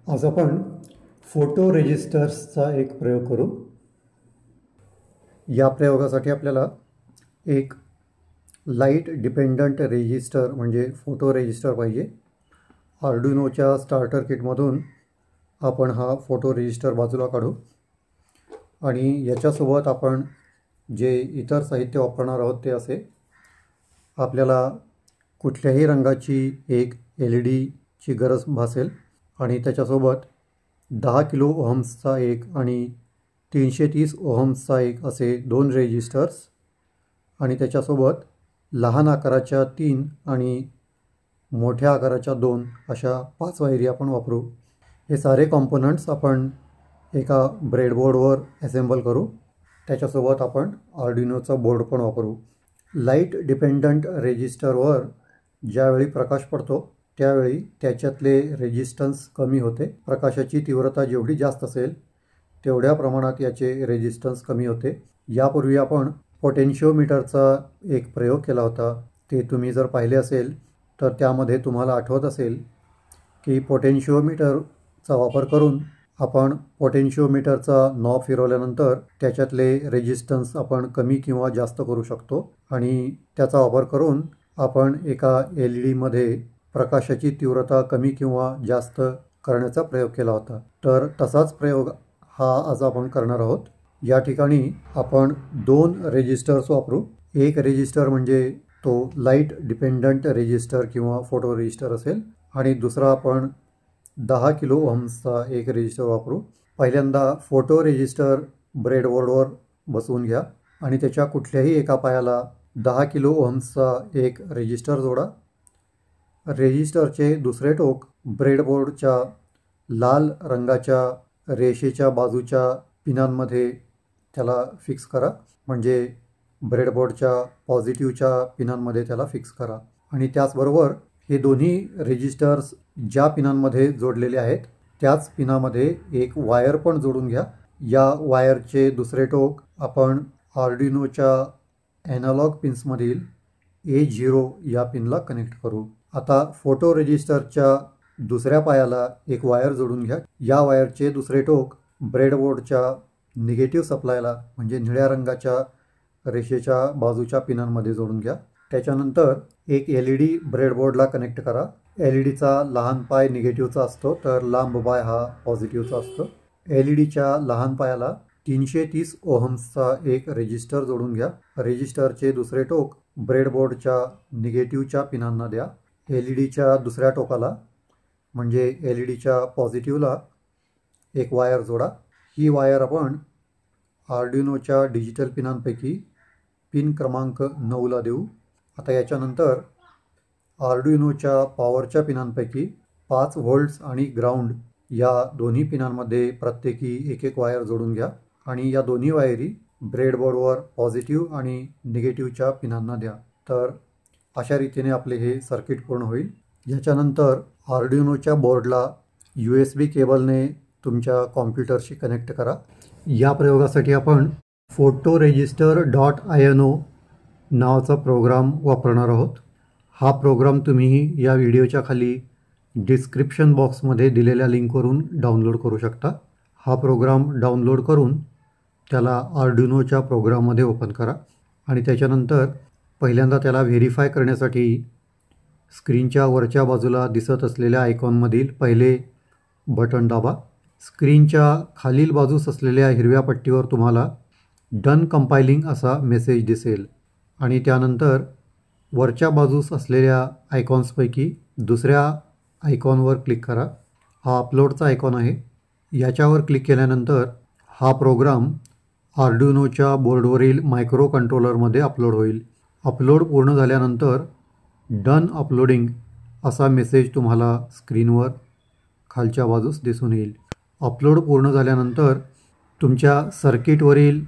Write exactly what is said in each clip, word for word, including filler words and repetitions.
आज आपण फोटो रेजिस्टर्सचा एक प्रयोग करू। या प्रयोगासाठी आपल्याला एक लाईट डिपेंडंट रेजिस्टर म्हणजे फोटो रेजिस्टर पाहिजे। आर्डिनोच्या स्टार्टर किटमधून आपण हा फोटो रेजिस्टर बाजूला काढू आणि याच्यासोबत आपण जे इतर साहित्य वापरणार आहोत ते असे, आपल्याला कुठल्याही रंगाची एक एल ई डीची गरज भासेल आणि त्याच्यासोबत दहा किलो ओहम्सचा एक आणि तीनशे तीस ओहम्सचा एक असे दोन रेजिस्टर्स आणि त्याच्यासोबत लहान आकाराच्या तीन आणि मोठ्या आकाराच्या दोन अशा पाच वायरी आपण वापरू। हे सारे कॉम्पोनंट्स आपण एका ब्रेडबोर्डवर असेंबल करू। त्याच्यासोबत आपण आर्डिनोचा बोर्ड पण वापरू। लाईट डिपेंडंट रेजिस्टरवर ज्यावेळी प्रकाश पडतो त्यावेळी त्याच्यातले रेजिस्टन्स कमी होते। प्रकाशाची तीव्रता जेवढी जास्त असेल तेवढ्या प्रमाणात याचे रेजिस्टन्स कमी होते। यापूर्वी आपण पोटेन्शिओमीटरचा एक प्रयोग केला होता, ते तुम्ही जर पाहिले असेल तर त्यामध्ये तुम्हाला आठवत असेल की पोटेन्शिओमीटरचा वापर करून आपण पोटेन्शिओमीटरचा नॉब फिरवल्यानंतर त्याच्यातले रेजिस्टन्स आपण कमी किंवा जास्त करू शकतो आणि त्याचा वापर करून आपण एका एल ई डीमध्ये प्रकाशाची तीव्रता कमी किंवा जास्त करण्याचा प्रयोग केला होता। तर तसाच प्रयोग हा आज आपण करणार आहोत। या ठिकाणी आपण दोन रेजिस्टर्स वापरू। एक रेजिस्टर म्हणजे तो लाईट डिपेंडंट रेजिस्टर किंवा फोटो रेजिस्टर असेल आणि दुसरा आपण दहा किलो ओहम्सचा एक रेजिस्टर वापरू। पहिल्यांदा फोटो रेजिस्टर ब्रेडबोर्डवर बसवून घ्या आणि त्याच्या कुठल्याही एका पायाला दहा किलो ओहम्सचा एक रेजिस्टर जोडा। रेजिस्टरचे दुसरे टोक ब्रेडबोर्डच्या लाल रंगाच्या रेषेच्या बाजूच्या पिनांमध्ये त्याला फिक्स करा, म्हणजे ब्रेडबोर्डच्या पॉझिटिव्हच्या पिनांमध्ये त्याला फिक्स करा आणि त्याचबरोबर हे दोन्ही रेजिस्टर्स ज्या पिनांमध्ये जोडलेले आहेत त्याच पिनामध्ये एक वायर पण जोडून घ्या। या वायरचे दुसरे टोक आपण आर्डिनोच्या ॲनालॉग पिन्समधील ए झिरो या पिनला कनेक्ट करू। आता फोटो रेजिस्टरच्या दुसऱ्या पायाला एक वायर जोडून घ्या। या वायरचे दुसरे टोक ब्रेडबोर्डच्या निगेटिव्ह सप्लायला म्हणजे निळ्या रंगाच्या रेषेच्या बाजूच्या पिनांमध्ये जोडून घ्या। त्याच्यानंतर एक एल ई डी ब्रेडबोर्डला कनेक्ट करा। एल ई डीचा लहान पाय निगेटिव्हचा असतो तर लांब पाय हा पॉझिटिव्हचा असतो। एल ई डीच्या लहान पायाला तीनशे तीस ओहम्सचा एक रेजिस्टर जोडून घ्या। रेजिस्टरचे दुसरे टोक ब्रेडबोर्डच्या निगेटिव्हच्या पिनांना द्या। एल ई डीच्या दुसऱ्या टोकाला म्हणजे एल ई डीच्या पॉझिटिव्हला एक वायर जोडा। ही वायर आपण आर्डिनोच्या डिजिटल पिनांपैकी पिन क्रमांक नऊला देऊ। आता याच्यानंतर आर्डिनोच्या पॉवरच्या पिनांपैकी पाच व्होल्ट्स आणि ग्राउंड या दोन्ही पिनांमध्ये प्रत्येकी एक एक वायर जोडून घ्या आणि या दोन्ही वायरी ब्रेडबोर्डवर पॉझिटिव्ह आणि निगेटिव्हच्या पिनांना द्या। तर अशा रीतीने आपले हे सर्किट पूर्ण होईल। याच्यानंतर आर्डिनोच्या बोर्डला यू एस बी केबलने तुमच्या कॉम्प्युटरशी कनेक्ट करा। या प्रयोगासाठी आपण photo resistor dot I N O नावाचा प्रोग्राम वापरणार आहोत। हा प्रोग्राम तुम्ही या व्हिडिओच्या खाली डिस्क्रिप्शन बॉक्समध्ये दिलेल्या लिंकवरून डाउनलोड करू शकता। हा प्रोग्राम डाउनलोड करून त्याला आर्डिनोच्या प्रोग्राममध्ये ओपन करा आणि त्याच्यानंतर पहिल्यांदा त्याला व्हेरीफाय करण्यासाठी स्क्रीनच्या वरच्या बाजूला दिसत असलेल्या आयकॉनमधील पहिले बटन दाबा। स्क्रीनच्या खालील बाजूस असलेल्या हिरव्या पट्टीवर तुम्हाला डन कंपायलिंग असा मेसेज दिसेल आणि त्यानंतर वरच्या बाजूस असलेल्या आयकॉन्सपैकी दुसऱ्या आयकॉनवर क्लिक करा। हा अपलोडचा आयकॉन आहे। याच्यावर क्लिक केल्यानंतर हा प्रोग्राम आर्डिनोच्या बोर्डवरील मायक्रो कंट्रोलरमध्ये अपलोड होईल। अपलोड पूर्ण झाल्यानंतर डन अपलोडिंग असा मेसेज तुम्हाला स्क्रीनवर खालच्या बाजूस दिसून येईल। अपलोड पूर्ण झाल्यानंतर तुमच्या सर्किटवरील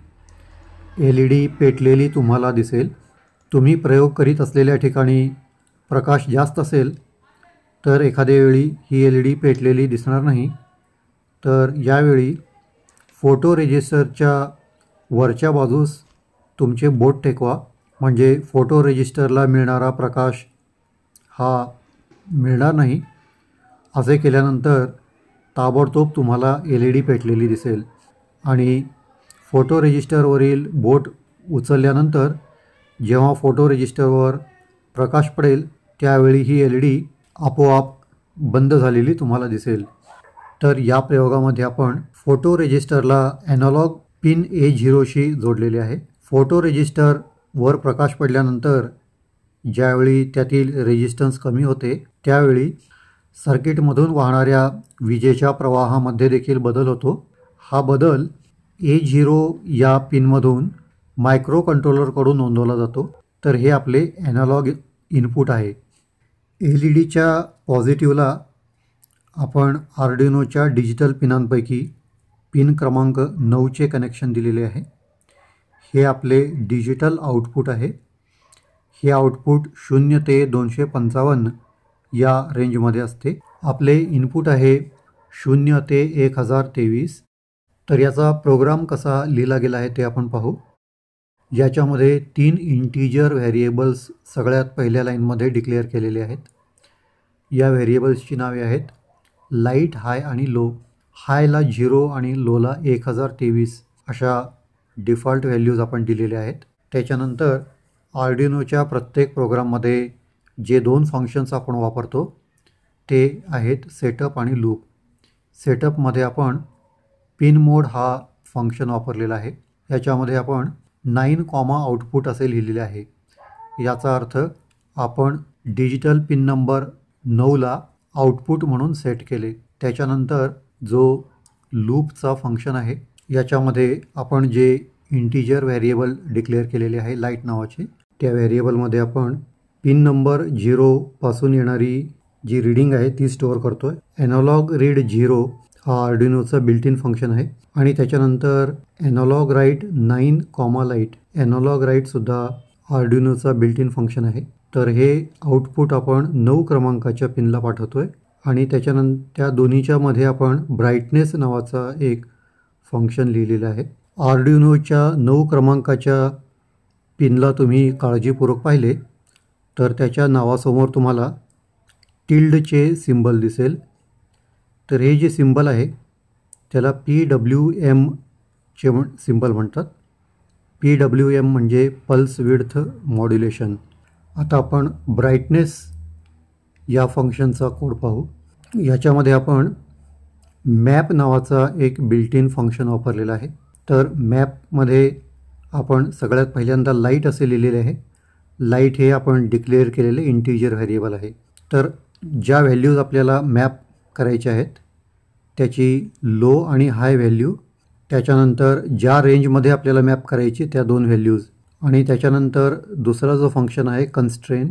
एल ई डी पेटलेली तुम्हाला दिसेल। तुम्ही प्रयोग करीत असलेल्या ठिकाणी प्रकाश जास्त असेल तर एखाद्या वेळी ही एल ई डी पेटलेली दिसणार नाही। तर यावेळी फोटो रेजिस्टरच्या वरच्या बाजूस तुमचे बोट टेकवा, म्हणजे फोटो रेजिस्टरला मिळणारा प्रकाश हा मिळणार नाही। असे केल्यानंतर ताबडतोब तुम्हाला एल ई डी पेटलेली दिसेल आणि फोटो रजिस्टरवरील बोट उचलल्यानंतर जेव्हा फोटो रजिस्टरवर प्रकाश पडेल त्यावेळी ही एल ई डी आपोआप बंद झालेली तुम्हाला दिसेल. तर या प्रयोगामध्ये आपण फोटो रजिस्टरला ॲनालॉग पिन ए झिरोशी जोडलेले आहे. फोटो रजिस्टरवर प्रकाश पडल्यानंतर ज्यावेळी त्यातील रेजिस्टन्स कमी होते त्यावेळी सर्किटमधून वाहणाऱ्या विजेच्या प्रवाहामध्ये देखील बदल होतो. हा बदल ए झिरो या पिनमधून मायक्रो कंट्रोलरकडून नोंदवला जातो. तर हे आपले ॲनालॉग इनपुट आहे. एल ई डीच्या पॉझिटिव्हला आपण आर्डिनोच्या डिजिटल पिनांपैकी पिन क्रमांक नऊचे कनेक्शन दिलेले आहे. हे आपले डिजिटल आउटपुट आहे. हे आउटपुट शून्य ते दोनशे पंचावन्न या रेंजमध्ये असते. आपले इनपुट आहे शून्य ते एक हजार तेवीस. तर याचा प्रोग्राम कसा लिहिला गेला आहे ते आपण पाहू. याच्यामध्ये तीन इंटिजर व्हेरिएबल्स सगळ्यात पहिल्या लाईनमध्ये डिक्लेअर केलेले आहेत. या व्हेरिएबल्सची नावे आहेत लाईट, हाय आणि लो. हायला झिरो आणि लोला एक हजार तेवीस अशा डिफॉल्ट व्हॅल्यूज आपण दिलेल्या आहेत. त्याच्यानंतर आर्डिनोच्या प्रत्येक प्रोग्राममध्ये जे दोन फंक्शन्स आपण वापरतो ते आहेत सेटअप आणि लूप. सेटअपमध्ये आपण पिन मोड हा फंक्शन वापरलेला आहे. याच्यामध्ये आपण नाईन कॉमा आउटपुट असे लिहिलेले आहे. याचा अर्थ आपण डिजिटल पिन नंबर नऊला आउटपुट म्हणून सेट केले. त्याच्यानंतर जो लूपचा फंक्शन आहे याच्यामध्ये आपण जे इंटिजर व्हेरिएबल डिक्लेअर केलेले आहे लाईट नावाचे, त्या व्हेरिएबलमध्ये आपण पिन नंबर झिरोपासून येणारी जी रीडिंग आहे ती स्टोअर करतो आहे. ॲनालॉग रीड झिरो हा आर्डिनोचं बिल्ट इन फंक्शन आहे आणि त्याच्यानंतर analog write nine comma light, analog राईटसुद्धा आर्डिनोचा बिल्ट इन फंक्शन आहे. तर हे आउटपुट आपण नऊ क्रमांकाच्या पिनला पाठवतो आहे आणि त्याच्यानंतर त्या दोन्हीच्या मध्ये आपण ब्राईटनेस नावाचा एक फंक्शन लिहिलेलं आहे. आर्डिनोच्या नऊ क्रमांकाच्या पिनला तुम्ही काळजीपूर्वक पाहिले तर त्याच्या नावासमोर तुम्हाला टिल्डचे सिम्बल दिसेल. तर हे जे सिम्बल आहे त्याला पी डब्ल्यू एमचे म्हण सिम्बल म्हणतात. पी डब्ल्यू एम म्हणजे पल्स विड्थ मॉड्युलेशन. आता आपण ब्राईटनेस या फंक्शनचा कोड पाहू. याच्यामध्ये आपण मॅप नावाचा एक बिल्ट इन फंक्शन वापरलेला आहे. तर मॅपमध्ये आपण सगळ्यात पहिल्यांदा लाईट असे लिहिलेले आहे. लाईट हे आपण डिक्लेअर केलेले इंटिजर व्हेरिएबल आहे. तर ज्या व्हॅल्यूज आपल्याला मॅप करायचे आहेत त्याची लो आणि हाय व्हॅल्यू, त्याच्यानंतर ज्या रेंजमध्ये आपल्याला मॅप करायची त्या दोन व्हॅल्यूज, आणि त्याच्यानंतर दुसरा जो फंक्शन आहे कन्स्ट्रेन,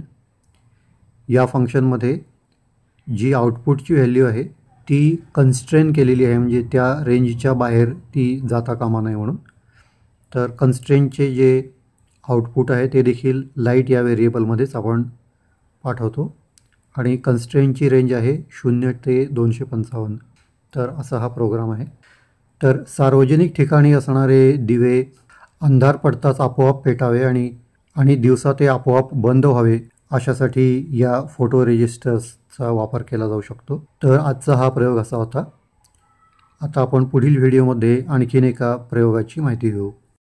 या फंक्शनमध्ये जी आउटपुटची व्हॅल्यू आहे ती कन्स्ट्रेन केलेली आहे म्हणजे त्या रेंजच्या बाहेर ती जाता कामा नये म्हणून. तर कन्स्ट्रेनचे जे आउटपुट आहे ते देखील लाईट या व्हेरिएबलमध्येच आपण पाठवतो आणि कन्स्ट्रेनची रेंज आहे शून्य ते दोनशे पंचावन्न. तर असा हा प्रोग्राम आहे. तर सार्वजनिक ठिकाणी असणारे दिवे अंधार पडताच आपोआप पेटावे आणि आणि दिवसा ते आपोआप बंद व्हावे अशासाठी या फोटो रजिस्टर्सचा वापर केला जाऊ शकतो. तर आजचा हा प्रयोग असा होता. आता आपण पुढील व्हिडिओमध्ये आणखीन एका प्रयोगाची माहिती घेऊ.